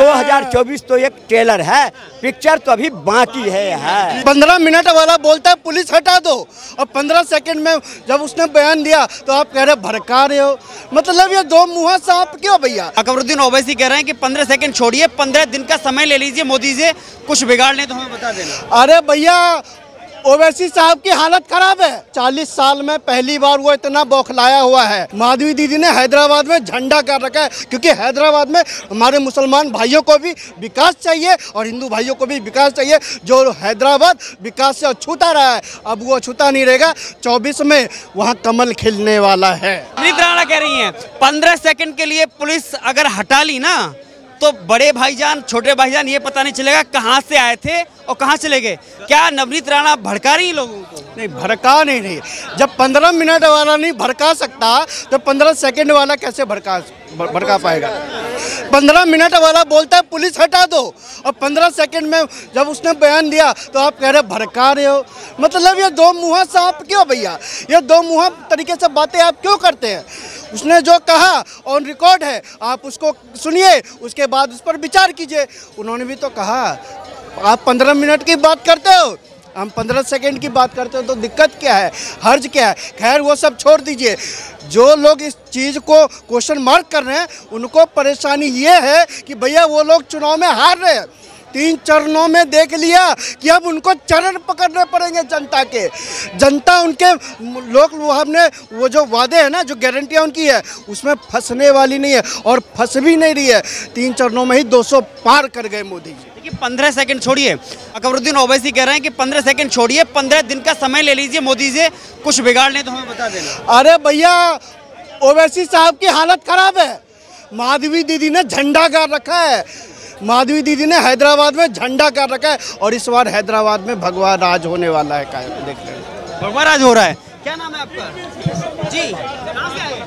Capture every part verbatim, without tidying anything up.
दो हज़ार चौबीस तो एक ट्रेलर है, पिक्चर तो अभी बाकी है, है। पंद्रह मिनट वाला बोलता है पुलिस हटा दो, और पंद्रह सेकंड में जब उसने बयान दिया तो आप कह रहे भड़का रहे हो। मतलब ये दो मुँह सांप क्यों भैया? अकबरुद्दीन ओवैसी कह रहे हैं कि पंद्रह सेकंड छोड़िए, पंद्रह दिन का समय ले लीजिए मोदी से, कुछ बिगाड़ लें तो हमें बता देना। अरे भैया ओवैसी साहब की हालत खराब है। चालीस साल में पहली बार वो इतना बौखलाया हुआ है। माधवी दीदी ने हैदराबाद में झंडा कर रखा है, क्योंकि हैदराबाद में हमारे मुसलमान भाइयों को भी विकास चाहिए और हिंदू भाइयों को भी विकास चाहिए। जो हैदराबाद विकास से अछूता रहा है, अब वो अछूता नहीं रहेगा। चौबीस में वहाँ कमल खिलने वाला है। नवनीत राणा कह रही है पंद्रह सेकंड के लिए पुलिस अगर हटा ली ना तो बड़े भाईजान छोटे भाईजान ये पता नहीं चलेगा कहाँ से आए थे और कहाँ चले गए। क्या नवनीत राणा भड़का रही लोगों को? नहीं, भड़का नहीं रही। जब पंद्रह मिनट वाला नहीं भड़का सकता तो पंद्रह सेकंड वाला कैसे भड़का भड़का पाएगा? पंद्रह मिनट वाला बोलता है पुलिस हटा दो, और पंद्रह सेकंड में जब उसने बयान दिया तो आप कह रहे भड़का रहे हो। मतलब ये दो मुँह सांप क्यों भैया? ये दो मुँह तरीके से बातें आप क्यों करते हैं? उसने जो कहा ऑन रिकॉर्ड है, आप उसको सुनिए, उसके बाद उस पर विचार कीजिए। उन्होंने भी तो कहा आप पंद्रह मिनट की बात करते हो, हम पंद्रह सेकंड की बात करते हो, तो दिक्कत क्या है, हर्ज क्या है? खैर वो सब छोड़ दीजिए। जो लोग इस चीज़ को क्वेश्चन मार्क कर रहे हैं उनको परेशानी ये है कि भैया वो लोग चुनाव में हार रहे हैं। तीन चरणों में देख लिया कि अब उनको चरण पकड़ने पड़ेंगे जनता के। जनता उनके लोग हमने वो जो वादे हैं ना, जो गारंटियाँ उनकी है, उसमें फंसने वाली नहीं है और फंस भी नहीं रही है। तीन चरणों में ही दो सौ पार कर गए मोदी जी। देखिए पंद्रह सेकंड छोड़िए, अकबरुद्दीन ओवैसी कह रहे हैं कि पंद्रह सेकंड छोड़िए, पंद्रह दिन का समय ले लीजिए मोदी से, कुछ बिगाड़ लें तो हमें बता देना। अरे भैया ओवैसी साहब की हालत खराब है। माधवी दीदी ने झंडा गाड़ रखा है। माधवी दीदी ने हैदराबाद में झंडा कर रखा है, और इस बार हैदराबाद में भगवा राज होने वाला है। देख रहे हैं भगवा राज हो रहा है। क्या नाम है आपका? जी कहाँ से आए?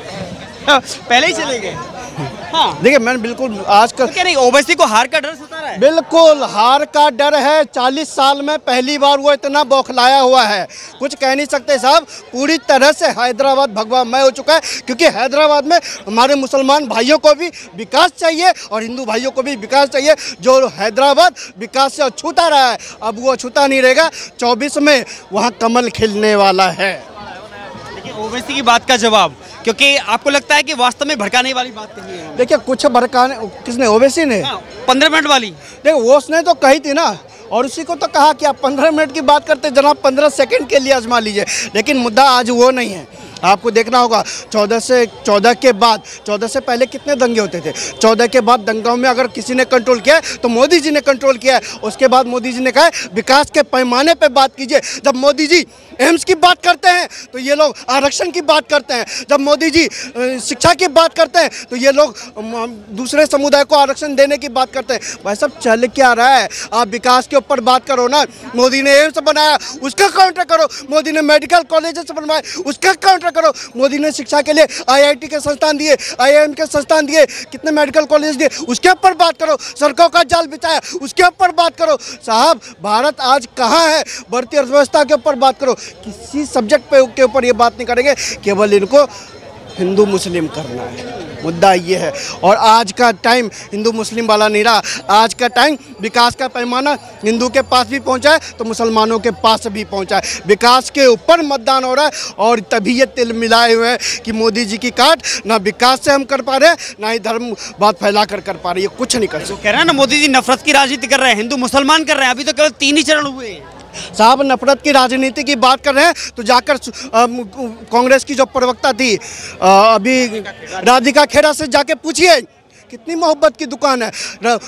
पहले ही चले गए। हाँ देखिए मैंने बिल्कुल आज कल क्या नहीं, ओवैसी को हार का डर सता रहा है? बिल्कुल हार का डर है। चालीस साल में पहली बार वो इतना बौखलाया हुआ है, कुछ कह नहीं सकते साहब। पूरी तरह से हैदराबाद भगवामय हो चुका है, क्योंकि हैदराबाद में हमारे मुसलमान भाइयों को भी विकास चाहिए और हिंदू भाइयों को भी विकास चाहिए। जो हैदराबाद विकास से अछूता रहा है, अब वो अछूता नहीं रहेगा। चौबीस में वहाँ कमल खिलने वाला है। देखिए ओवैसी की बात का जवाब, क्योंकि आपको लगता है कि वास्तव में भड़काने वाली बात कही है? देखिए कुछ भड़काने, किसने? ओवैसी ने पंद्रह मिनट वाली। देखो वो उसने तो कही थी ना, और उसी को तो कहा कि आप पंद्रह मिनट की बात करते जनाब, पंद्रह सेकंड के लिए आजमा लीजिए। लेकिन मुद्दा आज वो नहीं है। आपको देखना होगा चौदह से चौदह के बाद, चौदह से पहले कितने दंगे होते थे, चौदह के बाद दंगाओं में अगर किसी ने कंट्रोल किया तो मोदी जी ने कंट्रोल किया है। उसके बाद मोदी जी ने कहा विकास के पैमाने पे बात कीजिए। जब मोदी जी एम्स की बात करते हैं तो ये लोग आरक्षण की बात करते हैं। जब मोदी जी शिक्षा की बात करते हैं तो ये लोग दूसरे समुदाय को आरक्षण देने की बात करते हैं। भाई सब चल क्या रहा है? आप विकास के ऊपर बात करो ना। मोदी ने एम्स बनाया, उसका काउंटर करो। मोदी ने मेडिकल कॉलेजेस बनवाए, उसका काउंटर करो। मोदी ने शिक्षा के लिए आई आई टी के संस्थान दिए, आई आई एम के संस्थान दिए, कितने मेडिकल कॉलेज दिए, उसके ऊपर बात करो। सड़कों का जाल बिछाया, उसके ऊपर बात करो। साहब भारत आज कहाँ है? बढ़ती अर्थव्यवस्था के ऊपर बात करो। किसी सब्जेक्ट पे के ऊपर ये बात नहीं करेंगे, केवल इनको हिंदू मुस्लिम करना है। मुद्दा ये है। और आज का टाइम हिंदू मुस्लिम वाला नहीं रहा। आज का टाइम विकास का पैमाना हिंदू के पास भी पहुंचा है तो मुसलमानों के पास भी पहुंचा है। विकास के ऊपर मतदान हो रहा है, और तभी ये तिल मिलाए हुए हैं कि मोदी जी की काट ना विकास से हम कर पा रहे हैं, ना ही धर्म बात फैला कर कर पा रहे हैं। कुछ नहीं कर सकते। कह रहे हैं ना मोदी जी नफरत की राजनीति कर रहे हैं, हिंदू मुसलमान कर रहे हैं। अभी तो केवल तीन ही चरण हुए हैं। साहब नफरत की राजनीति की बात कर रहे हैं तो जाकर कांग्रेस की जो प्रवक्ता थी अभी राधिका खेड़ा से जाके पूछिए कितनी मोहब्बत की दुकान है।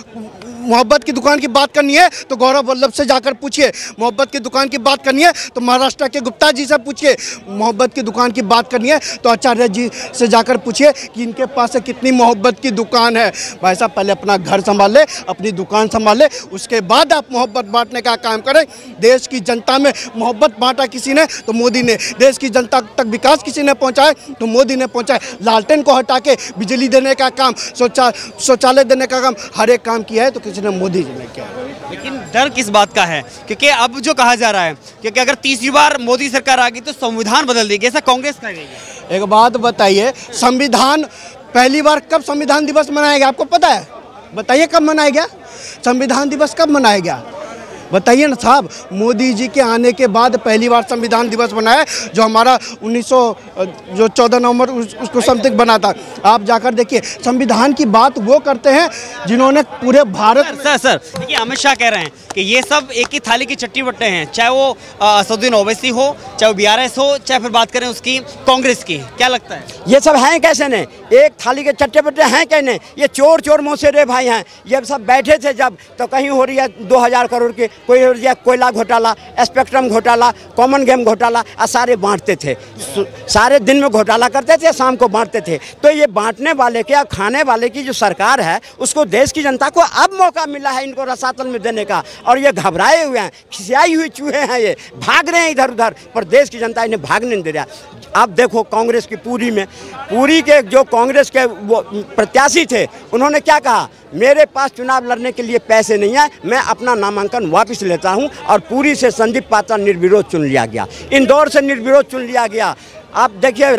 मोहब्बत की दुकान की बात करनी है तो गौरव वल्लभ से जाकर पूछिए। मोहब्बत की दुकान की बात करनी है तो महाराष्ट्र के गुप्ता जी से पूछिए। मोहब्बत की दुकान की बात करनी है तो आचार्य जी से जाकर पूछिए कि इनके पास से कितनी मोहब्बत की दुकान है। भाई साहब पहले अपना घर संभाल ले, अपनी दुकान संभाल ले, उसके बाद आप मोहब्बत बांटने का काम करें। देश की जनता में मोहब्बत बांटा किसी ने तो मोदी ने, देश की जनता तक विकास किसी ने पहुँचाए तो मोदी ने पहुँचाए। लालटेन को हटा के बिजली देने का काम, शौचा शौचालय देने का काम, हर एक काम किया है तो किसी ने मोदी जी ने किया है। लेकिन डर किस बात का है? क्योंकि अब जो कहा जा रहा है क्योंकि अगर तीसरी बार मोदी सरकार आ गई तो संविधान बदल देगी, ऐसा कांग्रेस कह रही है। एक बात बताइए, संविधान पहली बार कब संविधान दिवस मनाएगा आपको पता है? बताइए कब मनाया गया? संविधान दिवस कब मनाया गया? बताइए ना साहब। मोदी जी के आने के बाद पहली बार संविधान दिवस मनाया, जो हमारा उन्नीस सौ जो चौदह नवंबर उस, उसको समथिंग बना था। आप जाकर देखिए, संविधान की बात वो करते हैं जिन्होंने पूरे भारत। सर सर देखिए, अमित शाह कह रहे हैं कि ये सब एक ही थाली के चट्टी बट्टे हैं, चाहे वो असदुद्दीन ओवैसी हो, चाहे वो बी आर एस हो, चाहे फिर बात करें उसकी कांग्रेस की। क्या लगता है ये सब हैं कैसे ने? एक थाली के चट्टे बट्टे हैं कैसे? ये चोर चोर मौसेरे भाई हैं। ये सब बैठे थे जब, तो कहीं हो रही है दो हजार करोड़ की, कोई हो रही है कोयला घोटाला, स्पेक्ट्रम घोटाला, कॉमन गेम घोटाला, और सारे बांटते थे। सारे दिन में घोटाला करते थे, शाम को बांटते थे। तो ये बांटने वाले के, खाने वाले की जो सरकार है, उसको देश की जनता को अब मौका मिला है इनको रसातल में देने का। और ये घबराए हुए हैं, खिसियाई हुई चूहे हैं, ये भाग रहे हैं इधर उधर, पर देश की जनता इन्हें भागने नहीं दे रहा। अब देखो कांग्रेस की पूरी में, पूरी के जो कांग्रेस के वो प्रत्याशी थे, उन्होंने क्या कहा? मेरे पास चुनाव लड़ने के लिए पैसे नहीं है, मैं अपना नामांकन वापस लेता हूं। और पूरी से संदीप पात्रा निर्विरोध चुन लिया गया, इंदौर से निर्विरोध चुन लिया गया, आप देखिए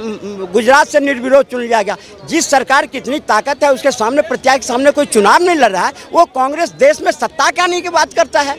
गुजरात से निर्विरोध चुन लिया गया। जिस सरकार की इतनी ताकत है, उसके सामने, प्रत्याशी के सामने कोई चुनाव नहीं लड़ रहा है, वो कांग्रेस देश में सत्ता क्या नहीं की बात करता है।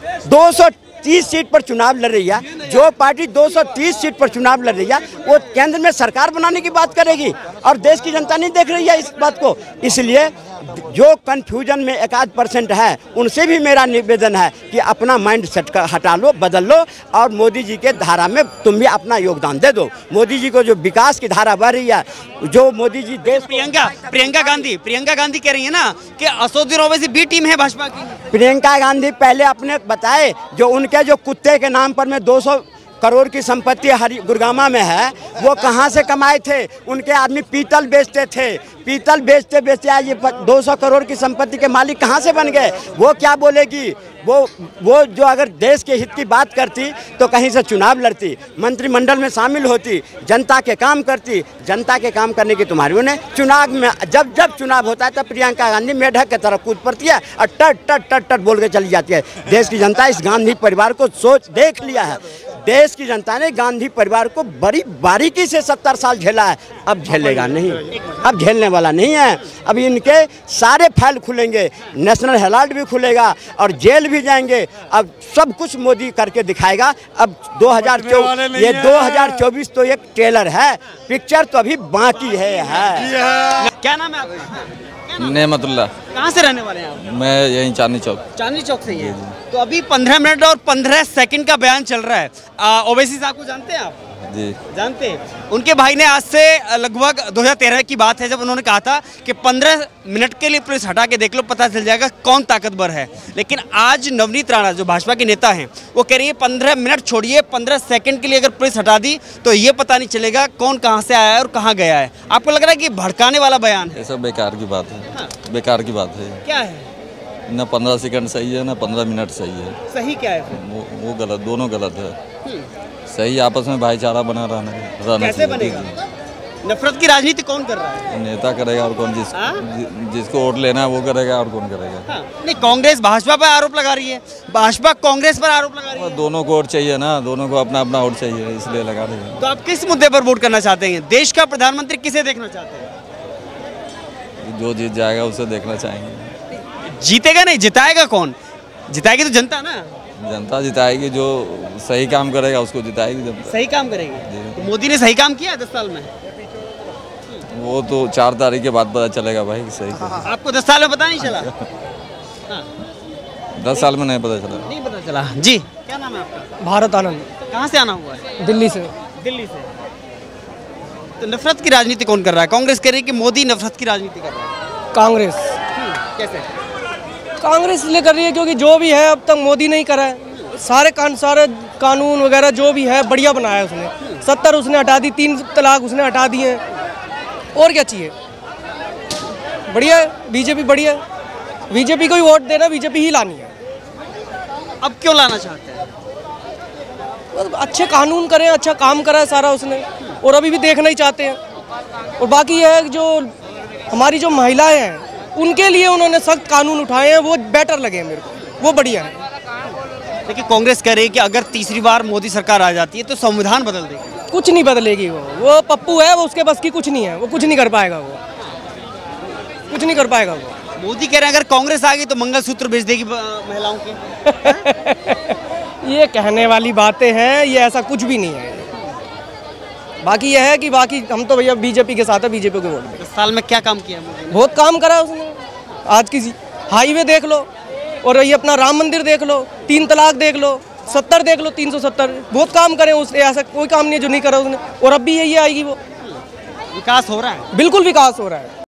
दो सौ तीस सीट पर चुनाव लड़ रही है। जो पार्टी दो सौ तीस सीट पर चुनाव लड़ रही है, वो केंद्र में सरकार बनाने की बात करेगी, और देश की जनता नहीं देख रही है इस बात को। इसलिए जो कंफ्यूजन में एक आध परसेंट है, उनसे भी मेरा निवेदन है कि अपना माइंड सेट का हटा लो, बदल लो, और मोदी जी के धारा में तुम भी अपना योगदान दे दो। मोदी जी को जो विकास की धारा बढ़ रही है, जो मोदी जी देश। प्रियंका प्रियंका गांधी प्रियंका गांधी कह रही है ना कि असदुद्दीन ओवैसी बी टीम है भाजपा की। प्रियंका गांधी पहले अपने बताए, जो उनके जो कुत्ते के नाम पर में दो सौ करोड़ की संपत्ति हरी गुड़गामा में है, वो कहाँ से कमाए थे? उनके आदमी पीतल बेचते थे, पीतल बेचते बेचते आज ये दो सौ करोड़ की संपत्ति के मालिक कहाँ से बन गए? वो क्या बोलेगी? वो वो जो अगर देश के हित की बात करती तो कहीं से चुनाव लड़ती, मंत्रिमंडल में शामिल होती, जनता के काम करती। जनता के काम करने की तुम्हारी उन्हें चुनाव में, जब जब चुनाव होता है तब प्रियंका गांधी मेढक की तरफ कूद पड़ती है और टट टट टट टट बोल के चली जाती है। देश की जनता इस गांधी परिवार को सोच देख लिया है। देश की जनता ने गांधी परिवार को बड़ी बारीकी से सत्तर साल झेला है, अब झेलेगा नहीं, अब झेलने वाला नहीं है। अब इनके सारे फाइल खुलेंगे, नेशनल हेराल्ड भी खुलेगा और जेल भी जाएंगे। अब सब कुछ मोदी करके दिखाएगा। अब दो हज़ार चौबीस ये दो हज़ार चौबीस तो एक ट्रेलर है, पिक्चर तो अभी बाकी है, है। क्या नाम है आपका? नेमतुल्ला। कहाँ से रहने वाले हैं आप? मैं यहीं चांदनी चौक। चांदनी चौक से ही है। तो अभी पंद्रह मिनट और पंद्रह सेकंड का बयान चल रहा है। ओवैसी साहब को जानते हैं आप? जी जानते हैं। उनके भाई ने आज से लगभग दो हज़ार तेरह की बात है, जब उन्होंने कहा था कि पंद्रह मिनट के लिए पुलिस हटा के देख लो, पता चल जाएगा कौन ताकतवर है। लेकिन आज नवनीत राणा जो भाजपा के नेता हैं, वो कह रही है पंद्रह मिनट छोड़िए, पंद्रह सेकंड के लिए अगर पुलिस हटा दी तो ये पता नहीं चलेगा कौन कहाँ से आया है और कहाँ गया है। आपको लग रहा है कि भड़काने वाला बयान है? ये सब बेकार की बात है। हाँ। बेकार की बात है। क्या है? न पंद्रह सेकंड सही है, न पंद्रह मिनट सही है। सही क्या है? वो, वो गलत, दोनों गलत है। सही आपस में भाईचारा बना रहना है। कैसे बनेगा? नफरत की राजनीति कौन कर रहा है? नेता करेगा और कौन, जिस जि, जिसको वोट लेना है वो करेगा और कौन करेगा। हाँ। नहीं, कांग्रेस भाजपा पर आरोप लगा रही है, भाजपा कांग्रेस पर आरोप लगा रही है। दोनों को वोट चाहिए ना, दोनों को अपना अपना वोट चाहिए, इसलिए लगा रही है। तो आप किस मुद्दे पर वोट करना चाहते हैं? देश का प्रधानमंत्री किसे देखना चाहते हैं? जो जीत जाएगा उसे देखना चाहेंगे। जीतेगा नहीं, जिताएगा कौन? जिताएगी तो जनता ना। जनता जिताएगी, जो सही काम करेगा उसको जिताएगी जनता। सही काम करेगी। तो मोदी ने सही काम किया है दस साल में? वो तो चार तारीख के बाद पता चलेगा भाई सही। आपको दस साल में पता नहीं चला? हाँ। दस साल में नहीं पता चला। नहीं पता चला। जी, क्या नाम है आपका? भारत आनंद। कहाँ से आना हुआ है? दिल्ली से। दिल्ली से। तो नफरत की राजनीति कौन कर रहा है? कांग्रेस कह रही है कि मोदी नफरत की राजनीति कर रहा है। कांग्रेस। कैसे? कांग्रेस इसलिए कर रही है क्योंकि जो भी है अब तक मोदी नहीं करा है। सारे कान सारे कानून वगैरह जो भी है बढ़िया बनाया है उसने। सत्तर उसने हटा दी, तीन तलाक उसने हटा दिए, और क्या चाहिए? बढ़िया है, बीजेपी बढ़िया है। बीजेपी को ही वोट देना, बीजेपी ही लानी है। अब क्यों लाना चाहते हैं? अच्छे कानून करें, अच्छा काम करा है सारा उसने, और अभी भी देखना ही चाहते हैं। और बाकी यह है जो हमारी जो महिलाएं हैं उनके लिए उन्होंने सख्त कानून उठाए हैं, वो बेटर लगे मेरे को, वो बढ़िया है। लेकिन कांग्रेस कह रही है कि अगर तीसरी बार मोदी सरकार आ जाती है तो संविधान बदल देगी। कुछ नहीं बदलेगी वो वो पप्पू है, वो उसके बस की कुछ नहीं है, वो कुछ नहीं कर पाएगा, वो कुछ नहीं कर पाएगा वो। मोदी कह रहे हैं अगर कांग्रेस आ गई तो मंगलसूत्र भेज देगी अ, महिलाओं के। ये कहने वाली बातें हैं, ये ऐसा कुछ भी नहीं है। बाकी ये है कि बाकी हम तो भैया बीजेपी के साथ है, बीजेपी को वोट दें। दस साल में क्या काम किया मोदी ने? बहुत काम करा उसने। आज की हाईवे देख लो और ये अपना राम मंदिर देख लो, तीन तलाक देख लो, सत्तर देख लो, तीन सौ सत्तर, बहुत काम करे उसने। ऐसा कोई काम नहीं है जो नहीं करा उसने, और अब भी यही आएगी वो। विकास हो रहा है। बिल्कुल विकास हो रहा है।